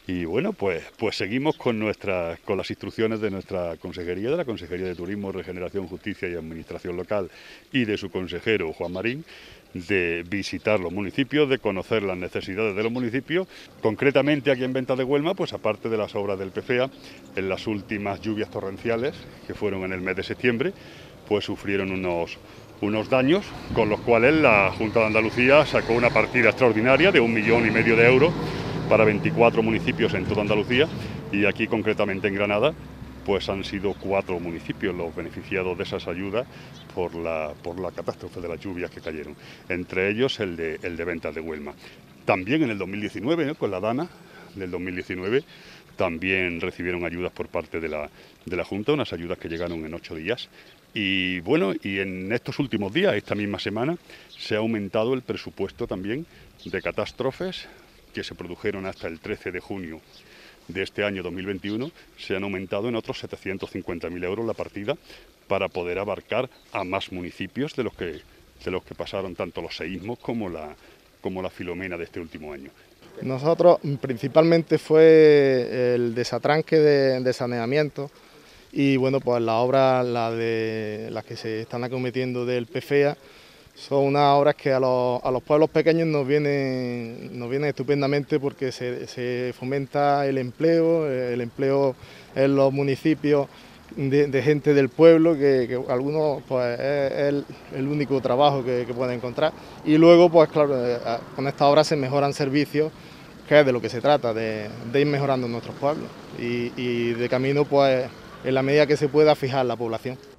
Y bueno, pues seguimos con con las instrucciones de nuestra consejería, de la Consejería de Turismo, Regeneración, Justicia y Administración Local y de su consejero Juan Marín, de visitar los municipios, de conocer las necesidades de los municipios. Concretamente aquí en Ventas de Güelma, pues aparte de las obras del PFEA, en las últimas lluvias torrenciales, que fueron en el mes de septiembre, pues sufrieron unos daños, con los cuales la Junta de Andalucía sacó una partida extraordinaria de 1,5 millones de euros para 24 municipios en toda Andalucía, y aquí concretamente en Granada pues han sido 4 municipios los beneficiados de esas ayudas por la catástrofe de las lluvias que cayeron, entre ellos el de Ventas de Güelma. También en el 2019, ¿no?, con la DANA del 2019, también recibieron ayudas por parte de la Junta, unas ayudas que llegaron en 8 días. Y bueno, y en estos últimos días, esta misma semana, se ha aumentado el presupuesto también de catástrofes que se produjeron hasta el 13 de junio de este año 2021, se han aumentado en otros 750.000 euros la partida para poder abarcar a más municipios de los que pasaron tanto los seísmos como la Filomena de este último año. Nosotros principalmente fue el desatranque de saneamiento y bueno, pues las obras, las que se están acometiendo del PFEA, son unas obras que a los pueblos pequeños nos vienen estupendamente, porque se fomenta el empleo en los municipios de gente del pueblo, que algunos pues es el único trabajo que pueden encontrar. Y luego pues claro, con estas obras se mejoran servicios, que es de lo que se trata, de ir mejorando nuestros pueblos y de camino pues en la medida que se pueda fijar la población.